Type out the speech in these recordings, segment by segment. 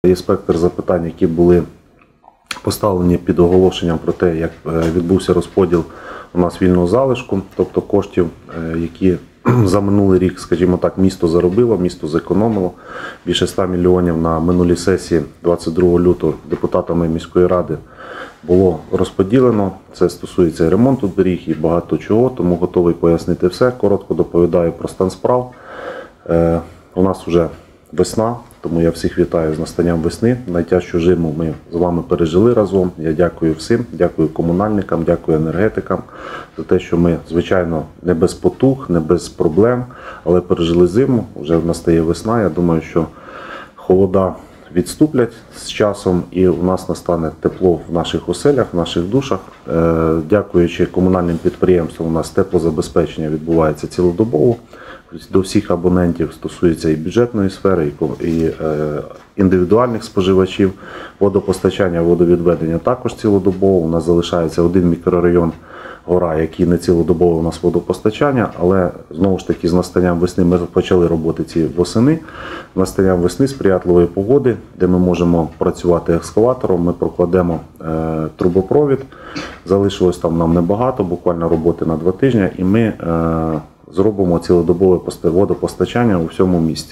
Є спектр запитань, які були поставлені під оголошенням про те, як відбувся розподіл у нас вільного залишку, тобто коштів, які за минулий рік, скажімо так, місто заробило, місто зекономило. Більше 100 мільйонів на минулій сесії 22 лютого депутатами міської ради було розподілено. Це стосується і ремонту доріг, і багато чого, тому готовий пояснити все. Коротко доповідаю про стан справ. У нас вже весна, тому я всіх вітаю з настанням весни. Найтяжчу зиму ми з вами пережили разом. Я дякую всім, дякую комунальникам, дякую енергетикам за те, що ми, звичайно, не без потуг, не без проблем, але пережили зиму. Вже настає весна. Я думаю, що холода відступлять з часом і у нас настане тепло в наших оселях, в наших душах. Дякуючи комунальним підприємствам, у нас теплозабезпечення відбувається цілодобово. До всіх абонентів стосується і бюджетної сфери, і індивідуальних споживачів. Водопостачання, водовідведення також цілодобово. У нас залишається один мікрорайон Гора, який не цілодобово у нас водопостачання, але знову ж таки з настанням весни ми почали роботи ці восени. З настанням весни сприятливої погоди, де ми можемо працювати екскаватором, ми прокладемо трубопровід. Залишилось там нам небагато, буквально роботи на 2 тижні, і ми зробимо цілодобове водопостачання у всьому місті.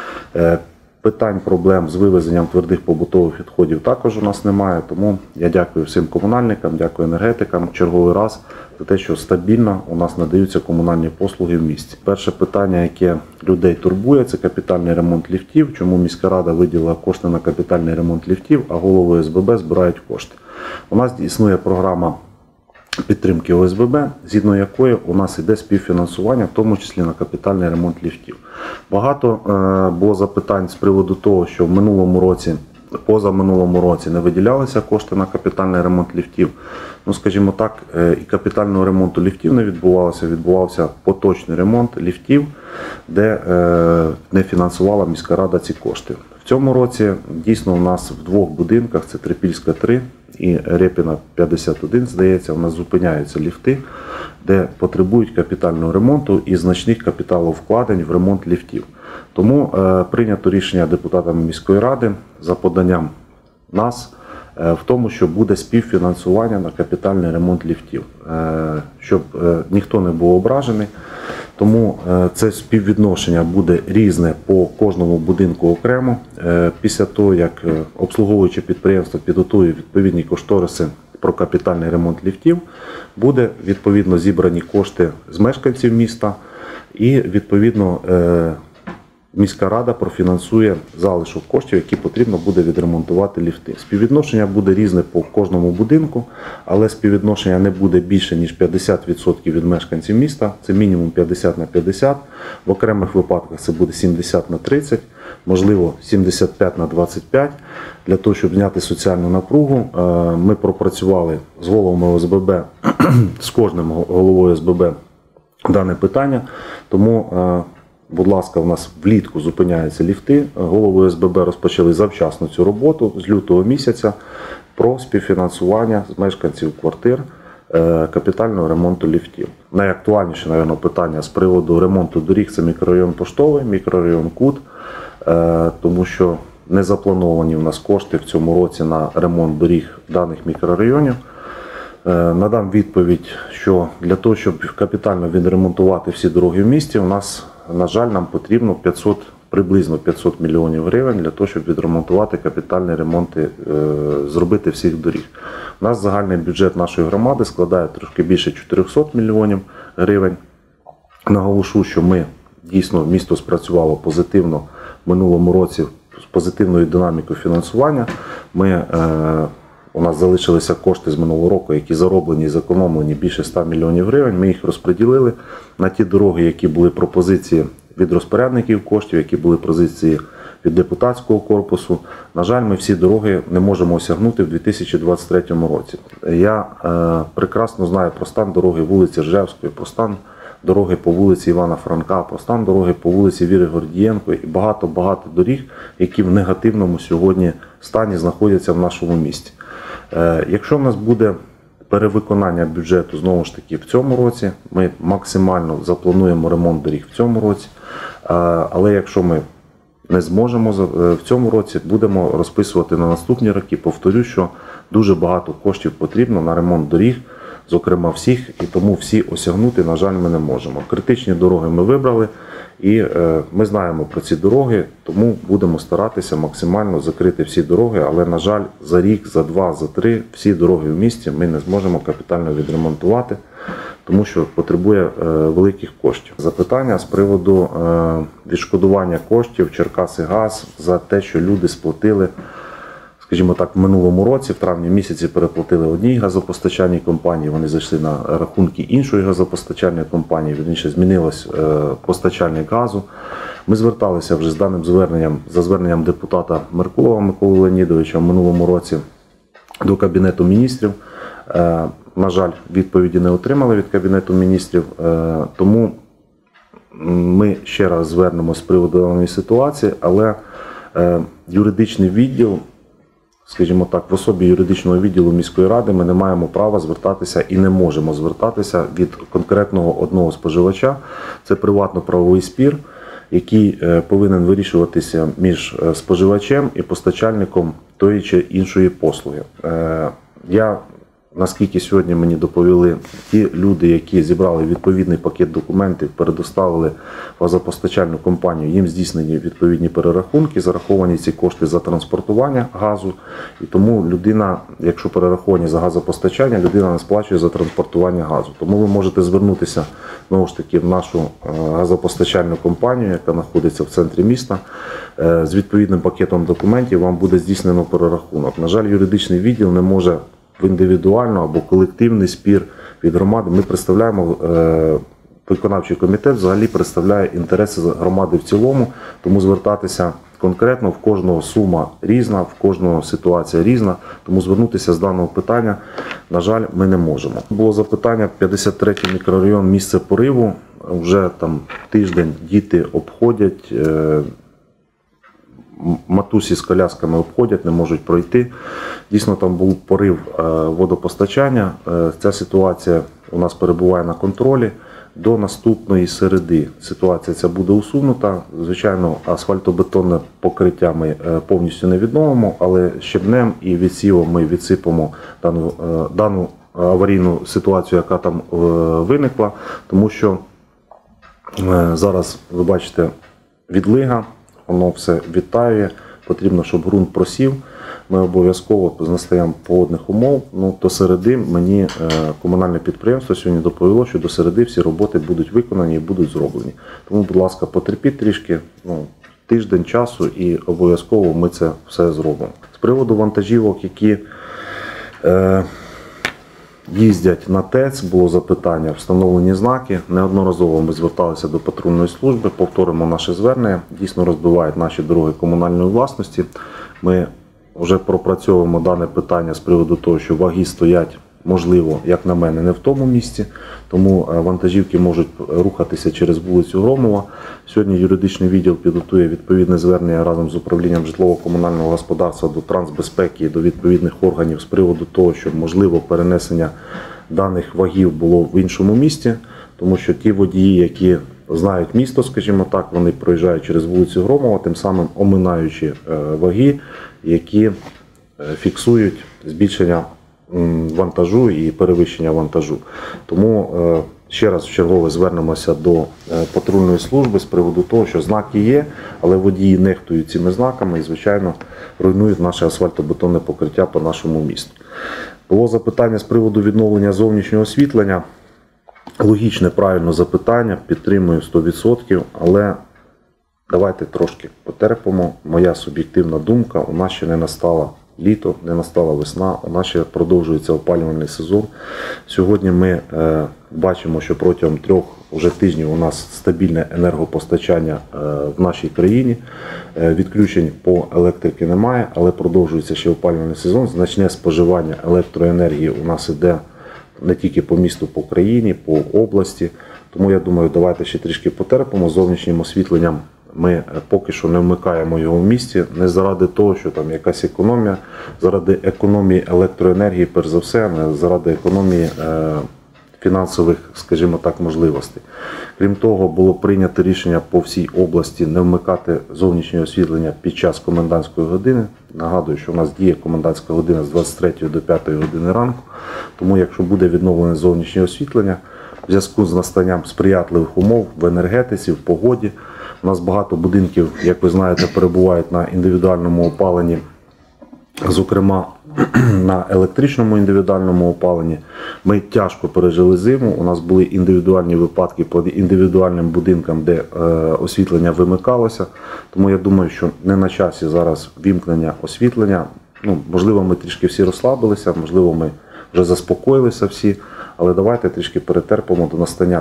Питань, проблем з вивезенням твердих побутових відходів також у нас немає, тому я дякую всім комунальникам, дякую енергетикам черговий раз за те, що стабільно у нас надаються комунальні послуги в місті. Перше питання, яке людей турбує, це капітальний ремонт ліфтів. Чому міська рада виділила кошти на капітальний ремонт ліфтів, а голови ОСББ збирають кошти. У нас існує програма підтримки ОСББ, згідно якої у нас йде співфінансування, в тому числі на капітальний ремонт ліфтів. Багато було запитань з приводу того, що в минулому році, позаминулому році не виділялися кошти на капітальний ремонт ліфтів. Ну, скажімо так, і капітального ремонту ліфтів не відбувався, відбувався поточний ремонт ліфтів, де не фінансувала міська рада ці кошти. В цьому році дійсно у нас в 2 будинках, це Трипільська 3 і Рєпіна 51, здається, у нас зупиняються ліфти, де потребують капітального ремонту і значних капіталовкладень в ремонт ліфтів. Тому прийнято рішення депутатами міської ради за поданням нас в тому, що буде співфінансування на капітальний ремонт ліфтів, щоб ніхто не був ображений. Тому це співвідношення буде різне по кожному будинку окремо. Після того, як обслуговуюче підприємство підготує відповідні кошториси про капітальний ремонт ліфтів, буде відповідно зібрані кошти з мешканців міста і відповідно міська рада профінансує залишок коштів, які потрібно буде відремонтувати ліфти. Співвідношення буде різне по кожному будинку, але співвідношення не буде більше, ніж 50% від мешканців міста. Це мінімум 50 на 50. В окремих випадках це буде 70 на 30, можливо 75 на 25. Для того, щоб зняти соціальну напругу, ми пропрацювали з головами ОСББ, з кожним головою ОСББ дане питання. Тому будь ласка, у нас влітку зупиняються ліфти. Голови ОСББ розпочали завчасно цю роботу з лютого місяця про співфінансування з мешканців квартир капітального ремонту ліфтів. Найактуальніше, мабуть, питання з приводу ремонту доріг – це мікрорайон Поштовий, мікрорайон Кут, тому що не заплановані у нас кошти в цьому році на ремонт доріг даних мікрорайонів. Надам відповідь, що для того, щоб капітально відремонтувати всі дороги в місті, у нас, на жаль, нам потрібно приблизно 500 мільйонів гривень для того, щоб відремонтувати капітальні ремонти, зробити всіх доріг. У нас загальний бюджет нашої громади складає трошки більше 400 мільйонів гривень. Наголошу, що ми дійсно, місто спрацювало позитивно в минулому році з позитивною динамікою фінансування. У нас залишилися кошти з минулого року, які зароблені і зекономлені більше 100 мільйонів гривень. Ми їх розподілили на ті дороги, які були пропозиції від розпорядників коштів, які були пропозиції від депутатського корпусу. На жаль, ми всі дороги не можемо осягнути в 2023 році. Я прекрасно знаю про стан дороги вулиці Ржевської, про стан дороги по вулиці Івана Франка, про стан дороги по вулиці Віри Гордієнко і багато-багато доріг, які в негативному сьогодні стані знаходяться в нашому місті. Якщо в нас буде перевиконання бюджету, знову ж таки, в цьому році, ми максимально заплануємо ремонт доріг в цьому році, але якщо ми не зможемо в цьому році, будемо розписувати на наступні роки. Повторю, що дуже багато коштів потрібно на ремонт доріг, зокрема всіх, і тому всі осягнути, на жаль, ми не можемо. Критичні дороги ми вибрали, і ми знаємо про ці дороги, тому будемо старатися максимально закрити всі дороги, але, на жаль, за рік, за два, за три всі дороги в місті ми не зможемо капітально відремонтувати, тому що потребує великих коштів. Запитання з приводу відшкодування коштів Черкасигаз за те, що люди сплатили, скажімо так, в минулому році, в травні місяці переплатили одній газопостачальній компанії, вони зайшли на рахунки іншої газопостачальної компанії, вірніше змінилось постачальник газу. Ми зверталися вже з даним зверненням, за зверненням депутата Меркулова Миколи Леонідовича в минулому році до Кабінету міністрів. На жаль, відповіді не отримали від Кабінету міністрів, тому ми ще раз звернемось з приводу даної ситуації, але юридичний відділ, скажімо так, в особі юридичного відділу міської ради ми не маємо права звертатися і не можемо звертатися від конкретного одного споживача. Це приватно-правовий спір, який повинен вирішуватися між споживачем і постачальником тої чи іншої послуги. Наскільки сьогодні мені доповіли ті люди, які зібрали відповідний пакет документів, передоставили в газопостачальну компанію, їм здійснені відповідні перерахунки, зараховані ці кошти за транспортування газу. І тому людина, якщо перераховані за газопостачання, людина не сплачує за транспортування газу. Тому ви можете звернутися, знову ж таки, в нашу газопостачальну компанію, яка знаходиться в центрі міста, з відповідним пакетом документів вам буде здійснено перерахунок. На жаль, юридичний відділ не може в індивідуальний або колективний спір від громади. Ми представляємо, виконавчий комітет взагалі представляє інтереси громади в цілому, тому звертатися конкретно, в кожного сума різна, в кожного ситуація різна, тому звернутися з даного питання, на жаль, ми не можемо. Було запитання, 53-й мікрорайон, місце пориву, вже там тиждень діти обходять, матусі з колясками обходять, не можуть пройти. Дійсно, там був порив водопостачання. Ця ситуація у нас перебуває на контролі. До наступної середи ситуація ця буде усунута. Звичайно, асфальтобетонне покриття ми повністю не відновимо, але щебнем і відсівом ми відсипемо дану аварійну ситуацію, яка там виникла, тому що зараз, ви бачите, відлига, воно все відтаює, потрібно, щоб ґрунт просів. Ми обов'язково з настанням погодних умов, до середи мені комунальне підприємство сьогодні доповіло, що до середи всі роботи будуть виконані і будуть зроблені. Тому, будь ласка, потерпіть трішки, тиждень часу і обов'язково ми це все зробимо. З приводу вантажівок, які їздять на ТЕЦ, було запитання, встановлені знаки. Неодноразово ми зверталися до патрульної служби, повторимо наше звернення. Дійсно розбивають наші дороги комунальної власності. Ми вже пропрацьовуємо дане питання з приводу того, що ваги стоять, можливо, як на мене, не в тому місці, тому вантажівки можуть рухатися через вулицю Громова. Сьогодні юридичний відділ підготує відповідне звернення разом з управлінням житлово-комунального господарства до Трансбезпеки і до відповідних органів з приводу того, що можливо перенесення даних вагів було в іншому місті, тому що ті водії, які знають місто, скажімо так, вони проїжджають через вулицю Громова, тим самим оминаючи ваги, які фіксують збільшення вантажу і перевищення вантажу. Тому ще раз вчергове звернемося до патрульної служби з приводу того, що знаки є, але водії нехтують цими знаками і, звичайно, руйнують наше асфальтобетонне покриття по нашому місту. Було запитання з приводу відновлення зовнішнього освітлення. Логічне, правильне запитання, підтримую 100%, але давайте трошки потерпимо. Моя суб'єктивна думка, у нас ще не настало літо, не настала весна, у нас ще продовжується опалювальний сезон. Сьогодні ми бачимо, що протягом 3 вже тижнів у нас стабільне енергопостачання в нашій країні. Відключень по електриці немає, але продовжується ще опалювальний сезон. Значне споживання електроенергії у нас іде не тільки по місту, по країні, по області. Тому я думаю, давайте ще трішки потерпимо. Зовнішнім освітленням ми поки що не вмикаємо його в місті. Не заради того, що там якась економія, заради економії електроенергії, перш за все, не заради економії фінансових, скажімо так, можливостей. Крім того, було прийнято рішення по всій області не вмикати зовнішнє освітлення під час комендантської години. Нагадую, що у нас діє комендантська година з 23 до 5 години ранку, тому якщо буде відновлене зовнішнє освітлення, в зв'язку з настанням сприятливих умов в енергетиці, в погоді, у нас багато будинків, як ви знаєте, перебувають на індивідуальному опаленні, зокрема на електричному індивідуальному опаленні. Ми тяжко пережили зиму, у нас були індивідуальні випадки по індивідуальним будинкам, де освітлення вимикалося. Тому я думаю, що не на часі зараз вімкнення освітлення. Можливо, ми трішки всі розслабилися, можливо, ми вже заспокоїлися всі, але давайте трішки перетерпимо до настання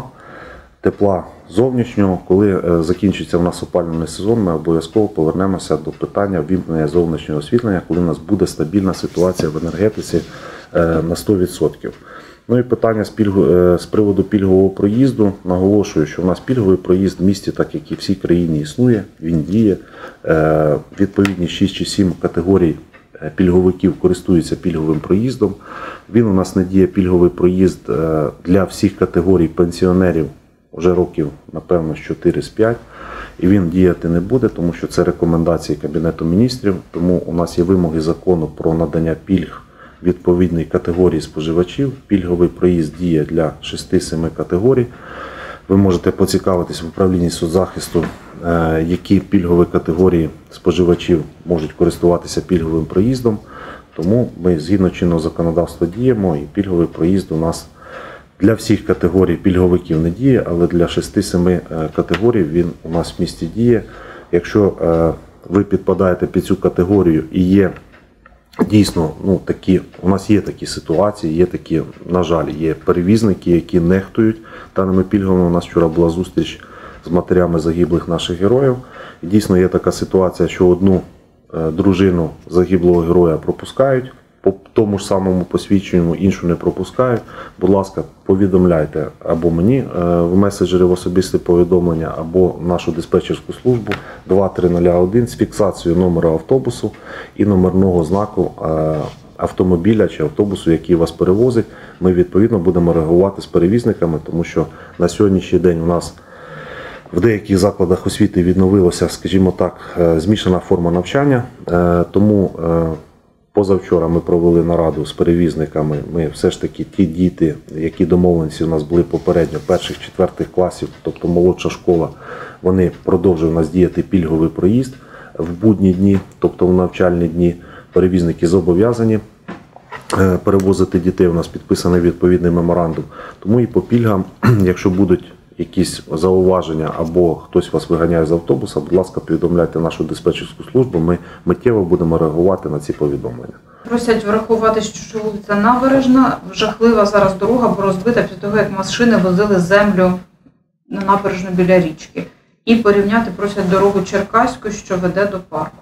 тепла зовнішнього. Коли закінчиться в нас опалювальний сезон, ми обов'язково повернемося до питання ввімкнення зовнішнього освітлення, коли у нас буде стабільна ситуація в енергетиці на 100%. Ну і питання з приводу пільгового проїзду. Наголошую, що у нас пільговий проїзд в місті, так як і в всій країні, існує, він діє. Відповідні 6 чи 7 категорій пільговиків користуються пільговим проїздом. Він у нас не діє пільговий проїзд для всіх категорій пенсіонерів вже років, напевно, з 4-5. І він діяти не буде, тому що це рекомендації Кабінету міністрів. Тому у нас є вимоги закону про надання пільг відповідної категорії споживачів. Пільговий проїзд діє для 6-7 категорій. Ви можете поцікавитись в управлінні соцзахисту, які пільгові категорії споживачів можуть користуватися пільговим проїздом. Тому ми згідно чинного законодавства діємо, і пільговий проїзд у нас для всіх категорій пільговиків не діє, але для 6-7 категорій він у нас в місті діє. Якщо ви підпадаєте під цю категорію і є дійсно, у нас є такі ситуації, є такі, на жаль, є перевізники, які нехтують даними пільгами. У нас вчора була зустріч з матерями загиблих наших героїв. І дійсно є така ситуація, що одну дружину загиблого героя пропускають по тому ж самому посвідченню, іншу не пропускають. Будь ласка, повідомляйте або мені в меседжері в особисте повідомлення, або в нашу диспетчерську службу 2301 з фіксацією номера автобусу і номерного знаку автомобіля чи автобусу, який вас перевозить. Ми відповідно будемо реагувати з перевізниками, тому що на сьогоднішній день у нас в деяких закладах освіти відновилася, скажімо так, змішана форма навчання, тому позавчора ми провели нараду з перевізниками. Ми все ж таки ті діти, які домовленці у нас були попередньо, 1-4 класів, тобто молодша школа, вони продовжують у нас діяти пільговий проїзд в будні дні, тобто в навчальні дні. Перевізники зобов'язані перевозити дітей, у нас підписаний відповідний меморандум. Тому і по пільгам, якщо будуть якісь зауваження або хтось вас виганяє з автобуса, будь ласка, повідомляйте нашу диспетчерську службу, ми миттєво будемо реагувати на ці повідомлення. Просять врахувати, що вулиця Набережна, жахлива зараз дорога, бо розбита після того, як машини возили землю на набережну біля річки. І порівняти просять дорогу Черкаську, що веде до парку.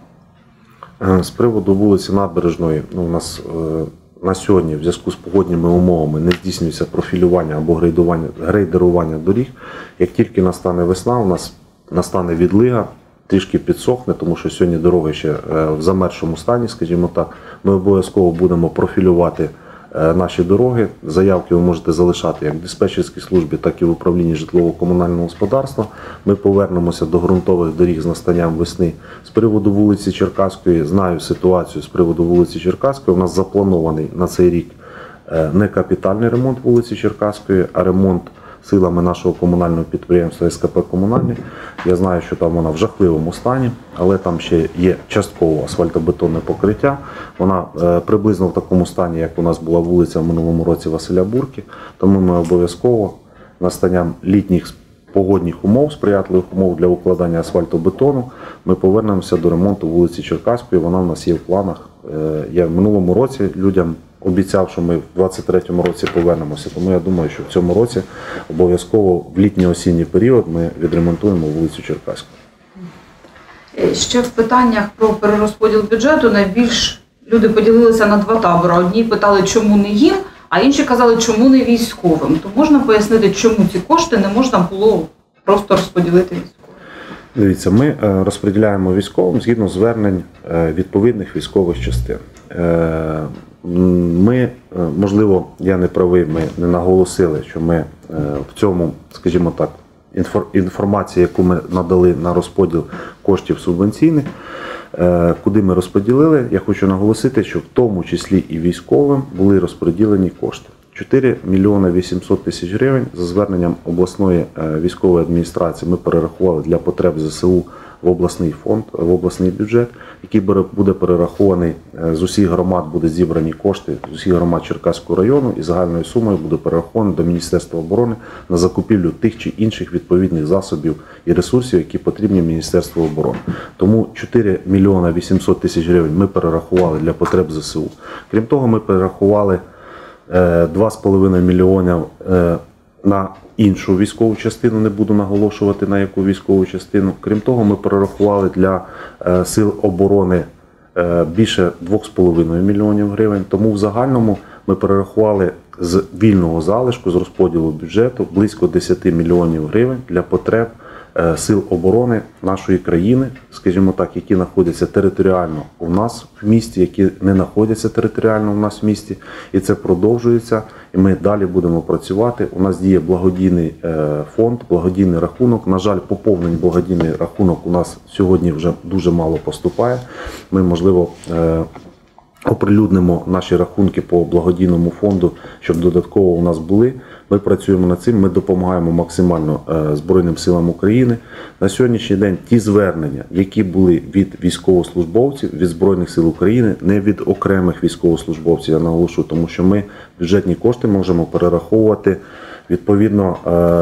З приводу вулиці Набережної, у нас на сьогодні в зв'язку з погодніми умовами не здійснюється профілювання або грейдерування доріг. Як тільки настане весна, у нас настане відлига, трішки підсохне, тому що сьогодні дороги ще в замерзшому стані, скажімо так. Ми обов'язково будемо профілювати наші дороги. Заявки ви можете залишати як в диспетчерській службі, так і в управлінні житлово-комунального господарства. Ми повернемося до ґрунтових доріг з настанням весни. З приводу вулиці Черкаської, знаю ситуацію з приводу вулиці Черкаської. У нас запланований на цей рік не капітальний ремонт вулиці Черкаської, а ремонт силами нашого комунального підприємства СКП «Комунальний». Я знаю, що там вона в жахливому стані, але там ще є частково асфальтобетонне покриття. Вона приблизно в такому стані, як у нас була вулиця в минулому році Василя Бурки. Тому ми обов'язково настанням літніх погодних умов, сприятливих умов для укладання асфальтобетону, ми повернемося до ремонту вулиці Черкаської. Вона в нас є в планах. Я в минулому році людям обіцяв, що ми в 23-му році повернемося. Тому я думаю, що в цьому році обов'язково в літньо-осінній період ми відремонтуємо вулицю Черкаську. Ще в питаннях про перерозподіл бюджету найбільш люди поділилися на два табори. Одні питали, чому не їм, а інші казали, чому не військовим. То можна пояснити, чому ці кошти не можна було просто розподілити військовим? Дивіться, ми розподіляємо військовим згідно звернень відповідних військових частин. Ми, можливо, я не правий, ми не наголосили, що ми в цьому, скажімо так, інформація, яку ми надали на розподіл коштів субвенційних, куди ми розподілили, я хочу наголосити, що в тому числі і військовим були розподілені кошти. 4 мільйони 800 тисяч гривень за зверненням обласної військової адміністрації ми перерахували для потреб ЗСУ в обласний фонд, в обласний бюджет, який буде перерахований з усіх громад, буде зібрані кошти з усіх громад Черкаського району і загальною сумою буде перераховано до Міністерства оборони на закупівлю тих чи інших відповідних засобів і ресурсів, які потрібні Міністерству оборони. Тому 4 мільйони 800 тисяч гривень ми перерахували для потреб ЗСУ. Крім того, ми перерахували 2,5 мільйонів на іншу військову частину, не буду наголошувати на яку військову частину. Крім того, ми перерахували для сил оборони більше 2,5 мільйонів гривень. Тому в загальному ми перерахували з вільного залишку, з розподілу бюджету близько 10 мільйонів гривень для потреб сил оборони нашої країни, скажімо так, які знаходяться територіально у нас в місті, які не знаходяться територіально у нас в місті. І це продовжується, і ми далі будемо працювати. У нас діє благодійний фонд, благодійний рахунок. На жаль, поповнень благодійний рахунок у нас сьогодні вже дуже мало поступає. Ми, можливо, оприлюднимо наші рахунки по благодійному фонду, щоб додатково у нас були. Ми працюємо над цим, ми допомагаємо максимально Збройним силам України. На сьогоднішній день ті звернення, які були від військовослужбовців, від Збройних сил України, не від окремих військовослужбовців, я наголошу, тому що ми бюджетні кошти можемо перераховувати відповідно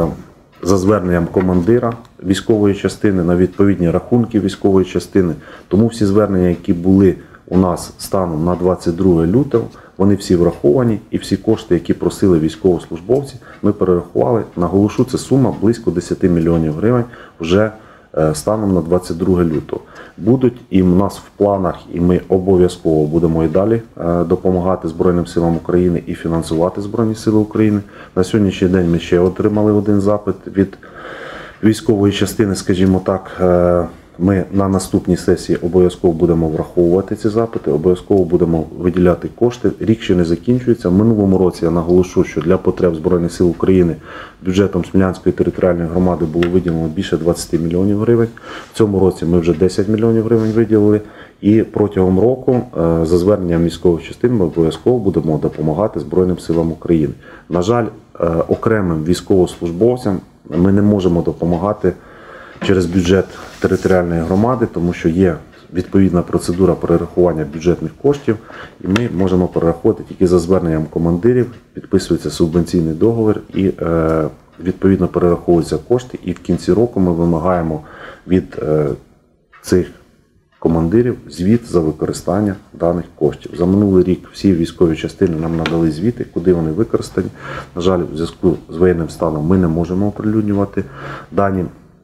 за зверненням командира військової частини на відповідні рахунки військової частини. Тому всі звернення, які були у нас станом на 22 лютого, вони всі враховані, і всі кошти, які просили військовослужбовці, ми перерахували. Наголошу, це сума близько 10 мільйонів гривень вже станом на 22 лютого. Будуть і в нас в планах, і ми обов'язково будемо і далі допомагати Збройним силам України і фінансувати Збройні сили України. На сьогоднішній день ми ще отримали один запит від військової частини, скажімо так. Ми на наступній сесії обов'язково будемо враховувати ці запити, обов'язково будемо виділяти кошти. Рік ще не закінчується. В минулому році я наголошу, що для потреб Збройних сил України бюджетом Смілянської територіальної громади було виділено більше 20 мільйонів гривень. В цьому році ми вже 10 мільйонів гривень виділили. І протягом року за зверненням військових частин ми обов'язково будемо допомагати Збройним силам України. На жаль, окремим військовослужбовцям ми не можемо допомагати через бюджет територіальної громади, тому що є відповідна процедура перерахування бюджетних коштів, і ми можемо перерахувати тільки за зверненням командирів, підписується субвенційний договір і відповідно перераховуються кошти. І в кінці року ми вимагаємо від цих командирів звіт за використання даних коштів. За минулий рік всі військові частини нам надали звіти, куди вони використані. На жаль, в зв'язку з воєнним станом ми не можемо оприлюднювати дані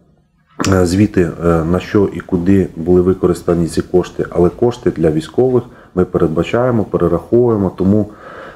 звіти, на що і куди були використані ці кошти, але кошти для військових ми передбачаємо, перераховуємо, тому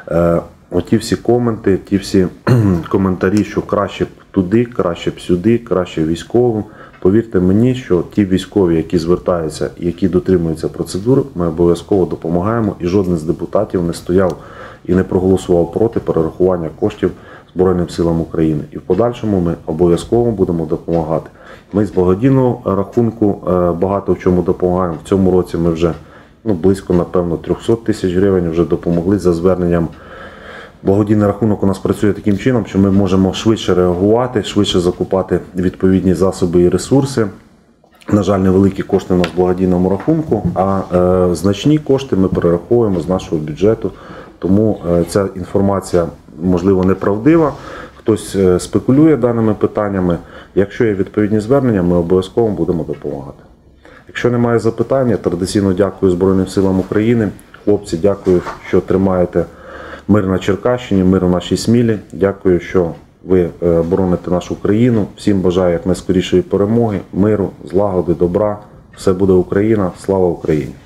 оті всі коменти, ті всі коментарі, що краще б туди, краще б сюди, краще військовим, повірте мені, що ті військові, які звертаються і які дотримуються процедур, ми обов'язково допомагаємо, і жоден з депутатів не стояв і не проголосував проти перерахування коштів Збройним силам України. І в подальшому ми обов'язково будемо допомагати. Ми з благодійного рахунку багато в чому допомагаємо. В цьому році ми вже близько, напевно, 300 тисяч гривень вже допомогли за зверненням. Благодійний рахунок у нас працює таким чином, що ми можемо швидше реагувати, швидше закупати відповідні засоби і ресурси. На жаль, невеликі кошти у нас в благодійному рахунку, а значні кошти ми перераховуємо з нашого бюджету. Тому ця інформація, можливо, неправдива. Хтось спекулює даними питаннями. Якщо є відповідні звернення, ми обов'язково будемо допомагати. Якщо немає запитань, я традиційно дякую Збройним силам України. Хлопці, дякую, що тримаєте мир на Черкащині, мир у нашій Смілі. Дякую, що ви бороните нашу країну. Всім бажаю якнайскорішої перемоги, миру, злагоди, добра. Все буде Україна. Слава Україні!